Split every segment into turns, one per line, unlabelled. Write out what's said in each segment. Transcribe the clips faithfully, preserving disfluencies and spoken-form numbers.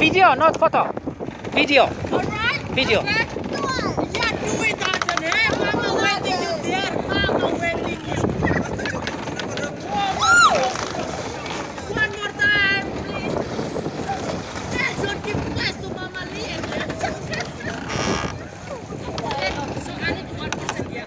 Video, not photo. Video.
Alright.
Video.
Okay. Yeah, do it, Anthony. Mama waiting you there. Mama waiting you. One more time, please. Yes, don't give place to Mama Lee. So I need one person here.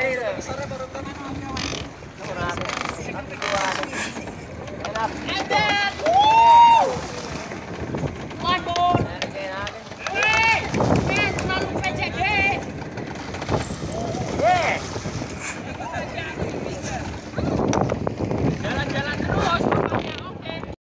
And then